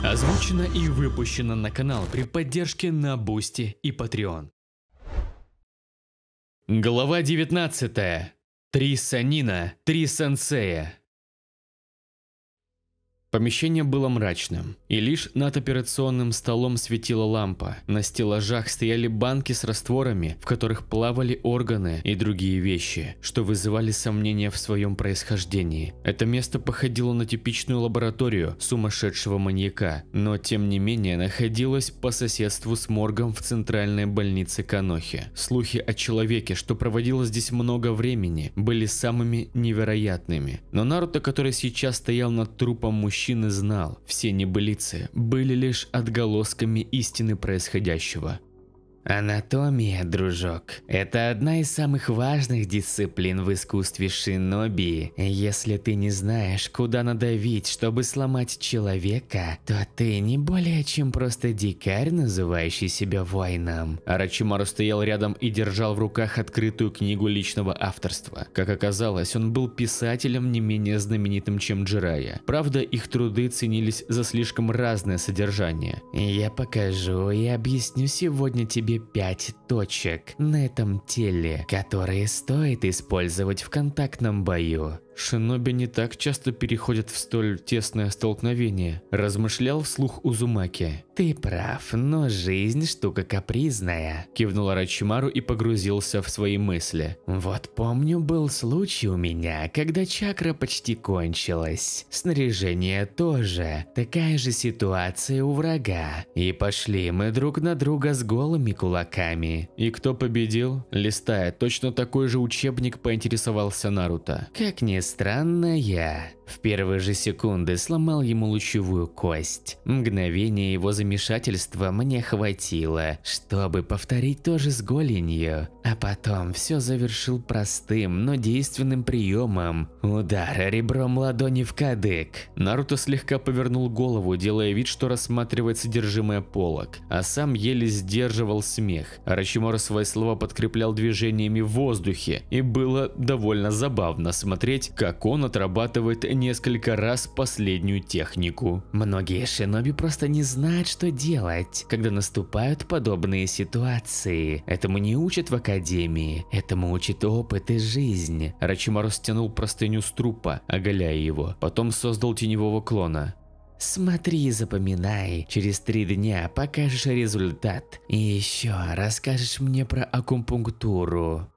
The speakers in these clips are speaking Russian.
Озвучено и выпущено на канал при поддержке на Бусти и Patreon. Глава 19. 3 санина, 3 сенсея. Помещение было мрачным, и лишь над операционным столом светила лампа. На стеллажах стояли банки с растворами, в которых плавали органы и другие вещи, что вызывали сомнения в своем происхождении. Это место походило на типичную лабораторию сумасшедшего маньяка, но тем не менее находилось по соседству с моргом в центральной больнице Канохи. Слухи о человеке, что проводил здесь много времени, были самыми невероятными. Но Наруто, который сейчас стоял над трупом мужчины, знал, все небылицы были лишь отголосками истины происходящего. Анатомия, дружок, это одна из самых важных дисциплин в искусстве шиноби. Если ты не знаешь, куда надавить, чтобы сломать человека, то ты не более чем просто дикарь, называющий себя воином. Орочимару стоял рядом и держал в руках открытую книгу личного авторства. Как оказалось, он был писателем не менее знаменитым, чем Джирайя. Правда, их труды ценились за слишком разное содержание. Я покажу и объясню сегодня тебе 5 точек на этом теле, которые стоит использовать в контактном бою. Шиноби не так часто переходят в столь тесное столкновение, размышлял вслух Узумаки. Ты прав, но жизнь штука капризная, кивнул Орочимару и погрузился в свои мысли. Вот помню, был случай у меня, когда чакра почти кончилась. Снаряжение тоже. Такая же ситуация у врага. И пошли мы друг на друга с голыми кулаками. И кто победил? Листая точно такой же учебник, поинтересовался Наруто. Как ни странно, я в первые же секунды сломал ему лучевую кость. Мгновение его замешательства мне хватило, чтобы повторить то же с голенью. А потом все завершил простым, но действенным приемом. Удар ребром ладони в кадык. Наруто слегка повернул голову, делая вид, что рассматривает содержимое полок, а сам еле сдерживал смех. Орочимару свои слова подкреплял движениями в воздухе, и было довольно забавно смотреть, как он отрабатывает несколько раз последнюю технику. Многие шиноби просто не знают, что делать, когда наступают подобные ситуации. Этому не учат в академии, этому учит опыт и жизнь. Орочимару стянул простыню с трупа, оголяя его, потом создал теневого клона. Смотри и запоминай, через 3 дня покажешь результат. И еще расскажешь мне про акупунктуру.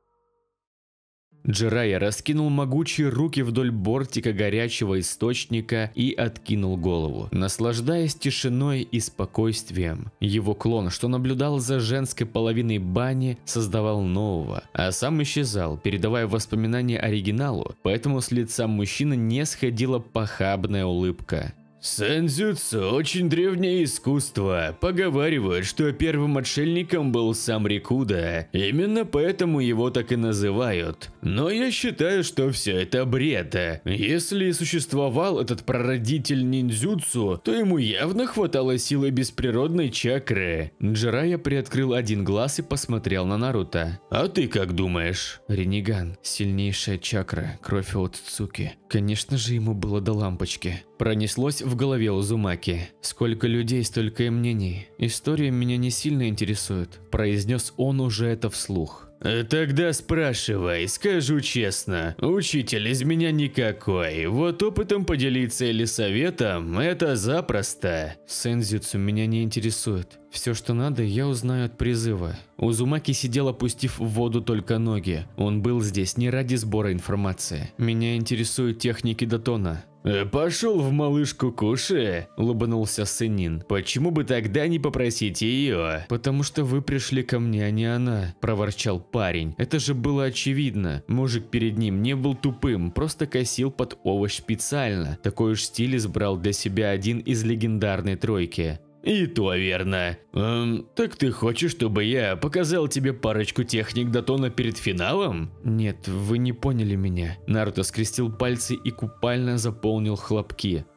Джирайя раскинул могучие руки вдоль бортика горячего источника и откинул голову, наслаждаясь тишиной и спокойствием. Его клон, что наблюдал за женской половиной бани, создавал нового, а сам исчезал, передавая воспоминания оригиналу, поэтому с лица мужчины не сходила похабная улыбка. Сензюцу – очень древнее искусство. Поговаривают, что первым отшельником был сам Рикуда. Именно поэтому его так и называют. Но я считаю, что все это бред. Если и существовал этот прародитель ниндзюцу, то ему явно хватало силы бесприродной чакры. Джирайя приоткрыл один глаз и посмотрел на Наруто. А ты как думаешь? Риниган, сильнейшая чакра, кровь от Цуки. Конечно же, ему было до лампочки. Пронеслось в голове Узумаки. Сколько людей, столько и мнений. История меня не сильно интересует, произнес он уже это вслух. Тогда спрашивай, скажу честно. Учитель из меня никакой. Вот опытом поделиться или советом – это запросто. Сензюцу меня не интересует. Все, что надо, я узнаю от призыва. Узумаки сидел, опустив в воду только ноги. Он был здесь не ради сбора информации. Меня интересуют техники Датона. «Пошел в малышку Куши», – улыбнулся Сенин. «Почему бы тогда не попросить ее?» «Потому что вы пришли ко мне, а не она», – проворчал парень. Это же было очевидно. Мужик перед ним не был тупым, просто косил под овощ специально. Такой уж стиль избрал для себя один из легендарной тройки. И то верно. Так ты хочешь, чтобы я показал тебе парочку техник Датона перед финалом? Нет, вы не поняли меня. Наруто скрестил пальцы и купально заполнил хлопки.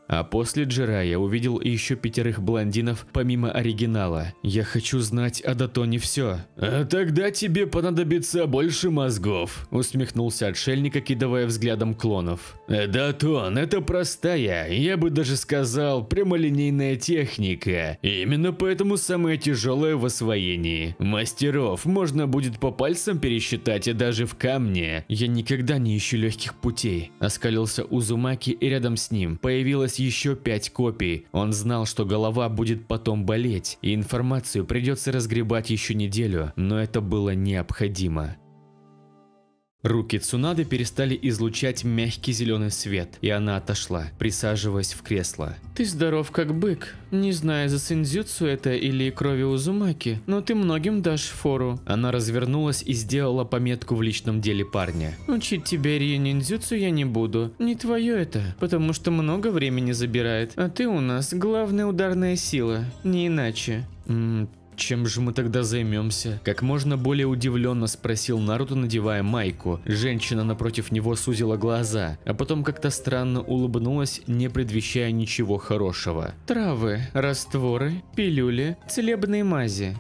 А после Джирая увидел еще 5 блондинов помимо оригинала. Я хочу знать о Датоне все. А тогда тебе понадобится больше мозгов, усмехнулся отшельник, окидывая взглядом клонов. Датон — это простая, я бы даже сказал, прямолинейная техника. Именно поэтому самая тяжелая в освоении. Мастеров можно будет по пальцам пересчитать и даже в камне. Я никогда не ищу легких путей, оскалился Узумаки, и рядом с ним появилось еще 5 копий. Он знал, что голова будет потом болеть, и информацию придется разгребать еще неделю, но это было необходимо. Руки Цунады перестали излучать мягкий зеленый свет, и она отошла, присаживаясь в кресло. Ты здоров как бык. Не знаю, за синдзюцу это или крови Узумаки, но ты многим дашь фору. Она развернулась и сделала пометку в личном деле парня. Учить тебя рью-ниндзюцу я не буду. Не твое это, потому что много времени забирает. А ты у нас главная ударная сила, не иначе. Чем же мы тогда займемся? Как можно более удивленно спросил Наруто, надевая майку. Женщина напротив него сузила глаза, а потом как-то странно улыбнулась, не предвещая ничего хорошего. Травы, растворы, пилюли, целебные мази.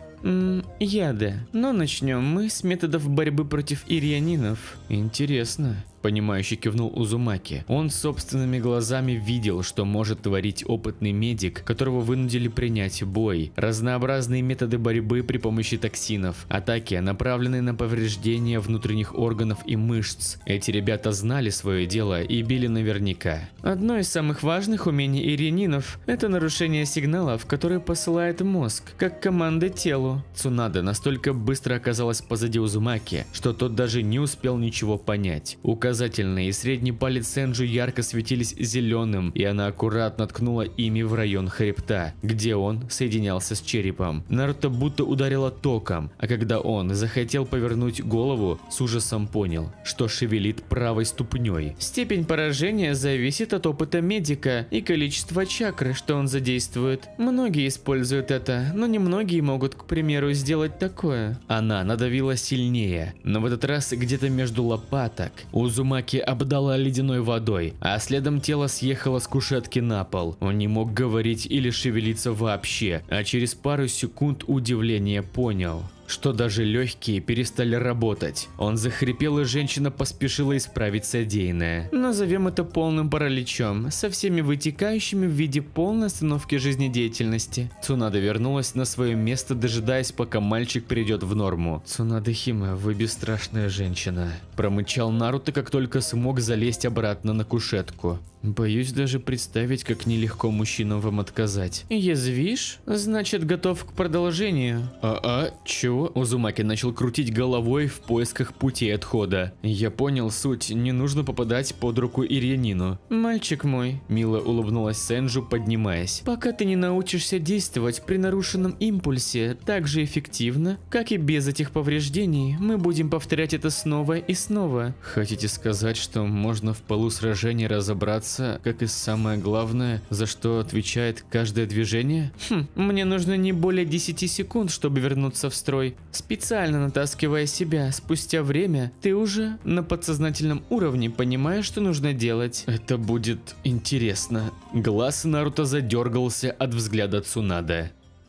Яды. Но начнем мы с методов борьбы против ирьянинов. Интересно. Понимающе кивнул Узумаки. Он собственными глазами видел, что может творить опытный медик, которого вынудили принять бой. Разнообразные методы борьбы при помощи токсинов, атаки, направленные на повреждение внутренних органов и мышц. Эти ребята знали свое дело и били наверняка. Одно из самых важных умений ирьянинов – это нарушение сигналов, которые посылает мозг, как команды телу. Цунада настолько быстро оказалась позади Узумаки, что тот даже не успел ничего понять. Указательный и средний палец Сенджу ярко светились зеленым, и она аккуратно ткнула ими в район хребта, где он соединялся с черепом. Наруто будто ударило током, а когда он захотел повернуть голову, с ужасом понял, что шевелит правой ступней. Степень поражения зависит от опыта медика и количества чакры, что он задействует. Многие используют это, но немногие могут, к примеру, сделать такое. Она надавила сильнее, но в этот раз где-то между лопаток. Узумаки обдала ледяной водой, а следом тело съехало с кушетки на пол. Он не мог говорить или шевелиться вообще, а через пару секунд удивления понял, что даже легкие перестали работать. Он захрипел, и женщина поспешила исправить содеянное. Назовем это полным параличом, со всеми вытекающими в виде полной остановки жизнедеятельности. Цунада вернулась на свое место, дожидаясь, пока мальчик перейдет в норму. Цунада Химе, вы бесстрашная женщина. Промычал Наруто, как только смог залезть обратно на кушетку. Боюсь даже представить, как нелегко мужчинам вам отказать. Язвишь? Значит, готов к продолжению. Чего? Узумаки начал крутить головой в поисках пути отхода. Я понял суть, не нужно попадать под руку ирьянину. Мальчик мой, мило улыбнулась Сенджу, поднимаясь. Пока ты не научишься действовать при нарушенном импульсе так же эффективно, как и без этих повреждений, мы будем повторять это снова и снова. Хотите сказать, что можно в полу сражения разобраться, как и самое главное, за что отвечает каждое движение? Мне нужно не более 10 секунд, чтобы вернуться в строй. Специально натаскивая себя, спустя время ты уже на подсознательном уровне понимаешь, что нужно делать. Это будет интересно. Глаз Наруто задергался от взгляда Цунады.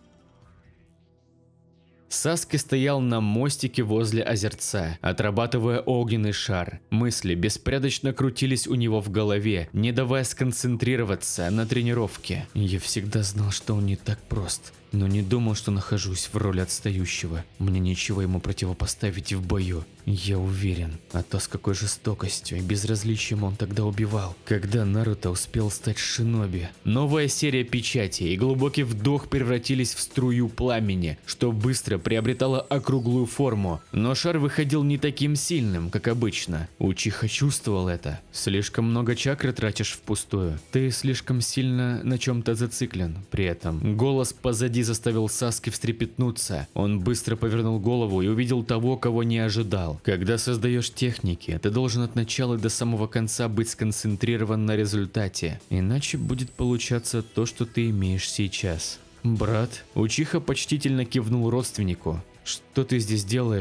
Саски стоял на мостике возле озерца, отрабатывая огненный шар. Мысли беспорядочно крутились у него в голове, не давая сконцентрироваться на тренировке. Я всегда знал, что он не так прост, но не думал, что нахожусь в роли отстающего. Мне нечего ему противопоставить в бою. Я уверен, а то с какой жестокостью и безразличием он тогда убивал. Когда Наруто успел стать шиноби. Новая серия печати и глубокий вдох превратились в струю пламени, что быстро приобретала округлую форму. Но шар выходил не таким сильным, как обычно. Учиха чувствовал это. Слишком много чакры тратишь впустую. Ты слишком сильно на чем-то зациклен при этом. Голос позади заставил Саски встрепетнуться. Он быстро повернул голову и увидел того, кого не ожидал. Когда создаешь техники, ты должен от начала до самого конца быть сконцентрирован на результате, иначе будет получаться то, что ты имеешь сейчас. Брат, Учиха почтительно кивнул родственнику. Что ты здесь делаешь?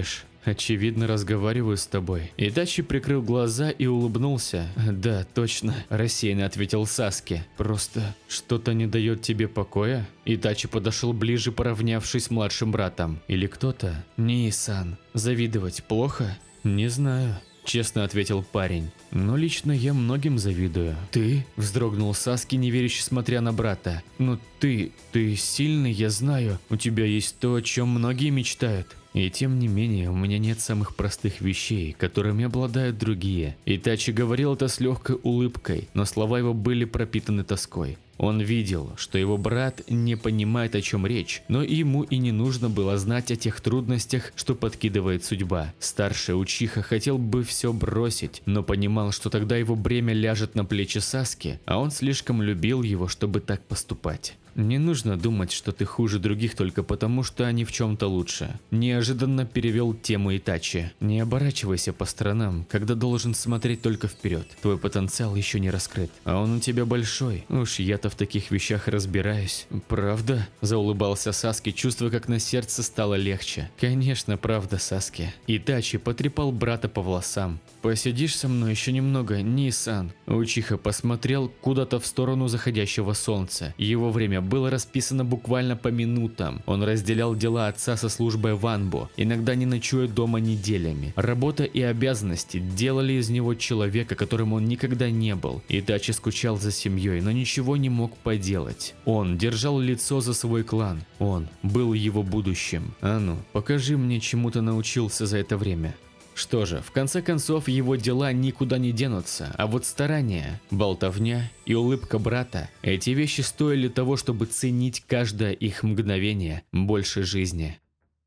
Очевидно, разговариваю с тобой. Итачи прикрыл глаза и улыбнулся. Да, точно, рассеянно ответил Саски. Просто что-то не дает тебе покоя? Итачи подошел ближе, поравнявшись с младшим братом. Или кто-то? Nii-сан. Завидовать плохо? Не знаю. Честно ответил парень. Но лично я многим завидую. Ты? Вздрогнул Саски, неверяще смотря на брата. Ну ты сильный, я знаю. У тебя есть то, о чем многие мечтают. И тем не менее, у меня нет самых простых вещей, которыми обладают другие. Итачи говорил это с легкой улыбкой, но слова его были пропитаны тоской. Он видел, что его брат не понимает, о чем речь, но ему и не нужно было знать о тех трудностях, что подкидывает судьба. Старший Учиха хотел бы все бросить, но понимал, что тогда его бремя ляжет на плечи Саски, а он слишком любил его, чтобы так поступать. Не нужно думать, что ты хуже других только потому, что они в чем-то лучше. Неожиданно перевел тему Итачи. Не оборачивайся по сторонам, когда должен смотреть только вперед. Твой потенциал еще не раскрыт, а он у тебя большой. Уж я-то в таких вещах разбираюсь. Правда? Заулыбался Саски, чувствуя, как на сердце стало легче. Конечно, правда, Саски. Итачи потрепал брата по волосам. Посидишь со мной еще немного, Nii-сан? Учиха посмотрел куда-то в сторону заходящего солнца. Его время было расписано буквально по минутам. Он разделял дела отца со службой в Анбу, иногда не ночуя дома неделями. Работа и обязанности делали из него человека, которым он никогда не был. Итачи скучал за семьей, но ничего не мог поделать. Он держал лицо за свой клан. Он был его будущим. А ну, покажи мне, чему ты научился за это время. Что же, в конце концов, его дела никуда не денутся, а вот старания, болтовня и улыбка брата – эти вещи стоили того, чтобы ценить каждое их мгновение больше жизни.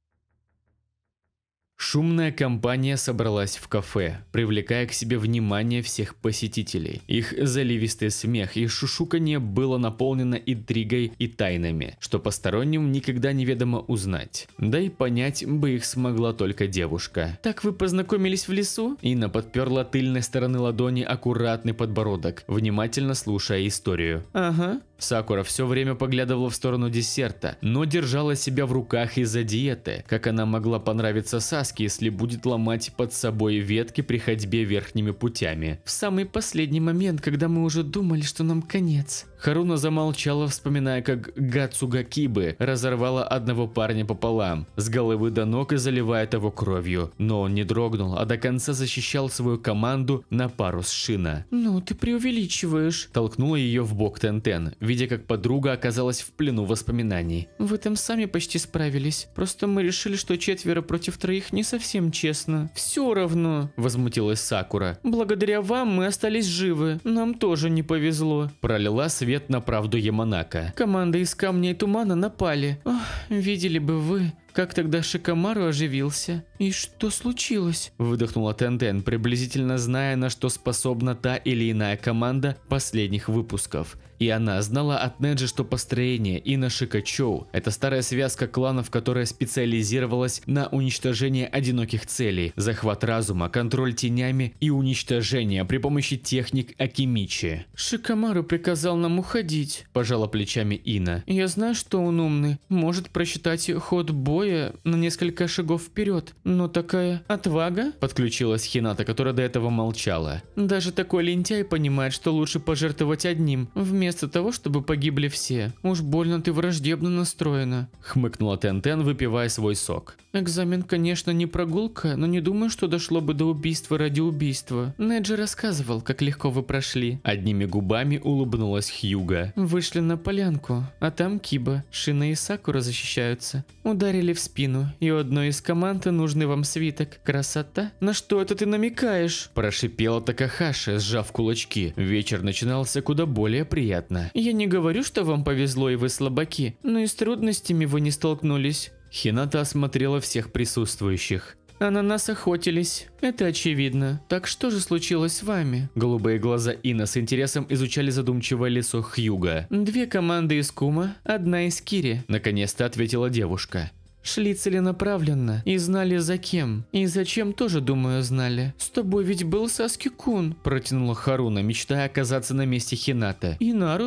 Шумная компания собралась в кафе, привлекая к себе внимание всех посетителей. Их заливистый смех и шушуканье было наполнено интригой и тайнами, что посторонним никогда неведомо узнать. Да и понять бы их смогла только девушка. «Так вы познакомились в лесу?» Инна подперла тыльной стороны ладони аккуратный подбородок, внимательно слушая историю. «Ага». Сакура все время поглядывала в сторону десерта, но держала себя в руках из-за диеты. Как она могла понравиться Саске, если будет ломать под собой ветки при ходьбе верхними путями? В самый последний момент, когда мы уже думали, что нам конец. Харуна замолчала, вспоминая, как Гацуга Кибы разорвала одного парня пополам, с головы до ног и заливая его кровью. Но он не дрогнул, а до конца защищал свою команду на пару с Шина. «Ну, ты преувеличиваешь», – толкнула ее в бок Тентен, видя, как подруга оказалась в плену воспоминаний. «В этом сами почти справились. Просто мы решили, что 4 против 3 не совсем честно». «Все равно», – возмутилась Сакура. «Благодаря вам мы остались живы. Нам тоже не повезло». Пролила свет на правду Яманака. «Команда из камня и тумана напали. Ох, видели бы вы, как тогда Шикамару оживился. И что случилось?» Выдохнула Тентен, приблизительно зная, на что способна та или иная команда последних выпусков. И она знала от Неджи, что построение Ина Шикачоу – это старая связка кланов, которая специализировалась на уничтожении одиноких целей, захват разума, контроль тенями и уничтожение при помощи техник Акимичи. «Шикамару приказал нам уходить», – пожала плечами Ина. «Я знаю, что он умный, может просчитать ход боя на несколько шагов вперед, но такая отвага?» – подключилась Хината, которая до этого молчала. «Даже такой лентяй понимает, что лучше пожертвовать одним, вместо того, чтобы погибли все. Уж больно ты враждебно настроена», – хмыкнула Тентен, выпивая свой сок. «Экзамен, конечно, не прогулка, но не думаю, что дошло бы до убийства ради убийства. Неджи рассказывал, как легко вы прошли». Одними губами улыбнулась Хьюга. «Вышли на полянку, а там Киба, Шина и Сакура защищаются. Ударили в спину, и у одной из команд нужный вам свиток. Красота? На что это ты намекаешь?» – прошипела Такахаши, сжав кулачки. Вечер начинался куда более приятно. «Я не говорю, что вам повезло и вы слабаки, но и с трудностями вы не столкнулись». Хината осмотрела всех присутствующих. «А на нас охотились, это очевидно. Так что же случилось с вами?» Голубые глаза Ина с интересом изучали задумчивое лицо Хьюга. «2 команды из Кума, 1 из Кири», – наконец-то ответила девушка. «Шли целенаправленно и знали за кем. И зачем тоже, думаю, знали. С тобой ведь был Саски-кун», – протянула Харуна, мечтая оказаться на месте Хината. «И Наруто.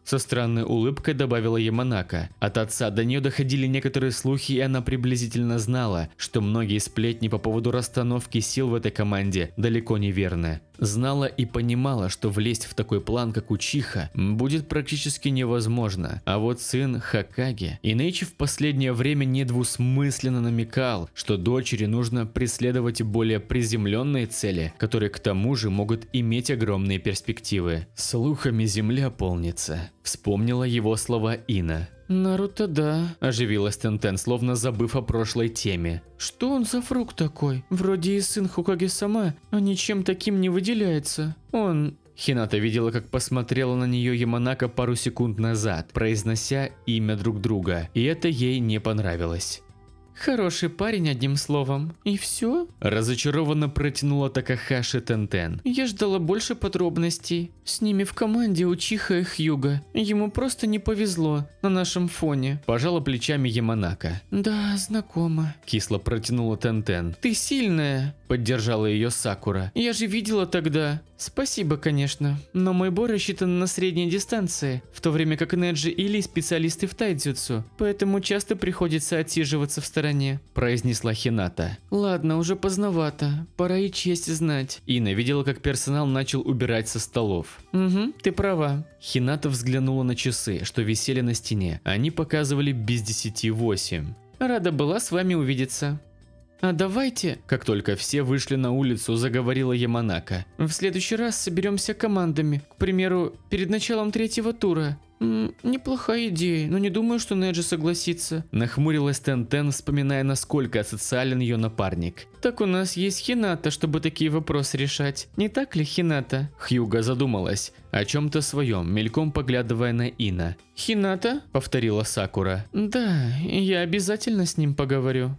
Со странной улыбкой добавила Яманака. От отца до нее доходили некоторые слухи, и она приблизительно знала, что многие сплетни по поводу расстановки сил в этой команде далеко не верны. Знала и понимала, что влезть в такой план, как Учиха, будет практически невозможно. А вот сын Хокаге. Инэйчи в последнее время недвусмысленно намекал, что дочери нужно преследовать более приземленные цели, которые к тому же могут иметь огромные перспективы. Слухами земля полнится. Вспомнила его слова Ина. Наруто, да. Оживилась Тентен, словно забыв о прошлой теме. Что он за фрукт такой? Вроде и сын Хокаге-сама, а ничем таким не выделяется. Он... Хината видела, как посмотрела на нее Яманака пару секунд назад, произнося имя друг друга, и это ей не понравилось. Хороший парень, одним словом. И все? Разочарованно протянула Такахаши Тентен. Я ждала больше подробностей. С ними в команде Учиха и Хьюга. Ему просто не повезло на нашем фоне. Пожала плечами Яманака. Да, знакомо. Кисло протянула Тентен. Ты сильная. Поддержала ее Сакура. Я же видела тогда. Спасибо, конечно, но мой бой рассчитан на средней дистанции, в то время как Неджи или специалисты в тайцзюцу, поэтому часто приходится отсиживаться в стороне, произнесла Хината. Ладно, уже поздновато, пора и честь знать. Ина видела, как персонал начал убирать со столов. Угу, ты права. Хината взглянула на часы, что висели на стене. Они показывали без 10:08. Рада была с вами увидеться. А давайте, как только все вышли на улицу, заговорила Яманака. В следующий раз соберемся командами, к примеру, перед началом третьего тура. Неплохая идея, но не думаю, что Неджи согласится. Нахмурилась Тентен, вспоминая, насколько асоциален ее напарник. Так у нас есть Хината, чтобы такие вопросы решать. Не так ли, Хината? Хьюга задумалась о чем-то своем, мельком поглядывая на Ина. Хината? Повторила Сакура. Да, я обязательно с ним поговорю.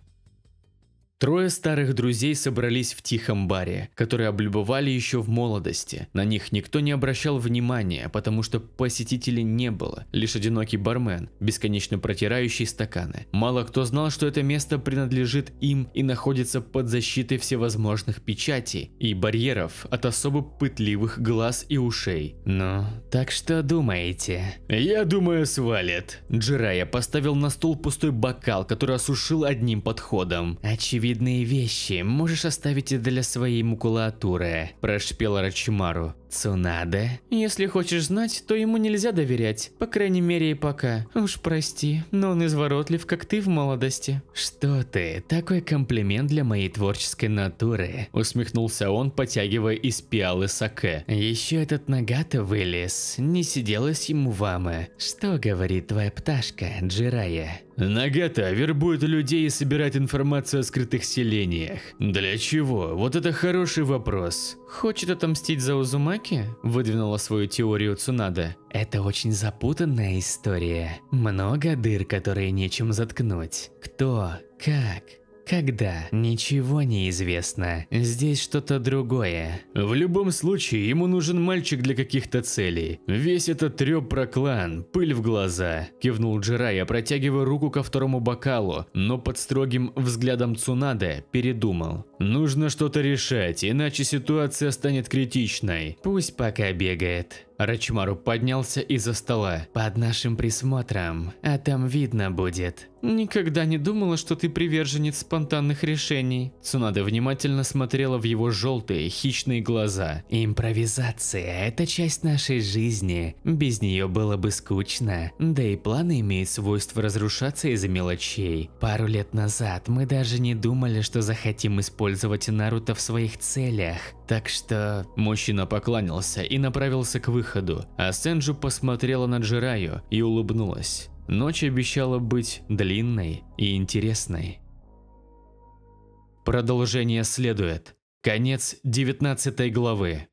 Трое старых друзей собрались в тихом баре, который облюбовали еще в молодости. На них никто не обращал внимания, потому что посетителей не было, лишь одинокий бармен, бесконечно протирающий стаканы. Мало кто знал, что это место принадлежит им и находится под защитой всевозможных печатей и барьеров от особо пытливых глаз и ушей. Ну, так что думаете? Я думаю, свалит. Джирайя поставил на стол пустой бокал, который осушил одним подходом. Очевидные вещи можешь оставить и для своей макулатуры, прошипел Орочимару. Цунаде? Если хочешь знать, то ему нельзя доверять, по крайней мере и пока. Уж прости, но он изворотлив, как ты в молодости. Что ты, такой комплимент для моей творческой натуры, усмехнулся он, потягивая из пиалы саке. Еще этот Нагата вылез, не сиделось ему вама. Что говорит твоя пташка, Джирайя? Нагата вербует людей и собирает информацию о скрытых селениях. Для чего? Вот это хороший вопрос. Хочет отомстить за Узумаки? Выдвинула свою теорию Цунада. Это очень запутанная история. Много дыр, которые нечем заткнуть. Кто? Как? Когда? Ничего не известно. Здесь что-то другое. В любом случае, ему нужен мальчик для каких-то целей. Весь этот трёп про клан, пыль в глаза. Кивнул Джирайя, протягивая руку ко второму бокалу, но под строгим взглядом Цунаде передумал. Нужно что-то решать, иначе ситуация станет критичной. Пусть пока бегает. Орочимару поднялся из-за стола. Под нашим присмотром, а там видно будет. Никогда не думала, что ты приверженец спонтанных решений. Цунада внимательно смотрела в его желтые, хищные глаза. Импровизация – это часть нашей жизни. Без нее было бы скучно. Да и планы имеют свойство разрушаться из-за мелочей. Пару лет назад мы даже не думали, что захотим использовать Наруто в своих целях. Так что… Мужчина поклонился и направился к выходу, а Сенджу посмотрела на Джирайю и улыбнулась. Ночь обещала быть длинной и интересной. Продолжение следует. Конец 19 главы.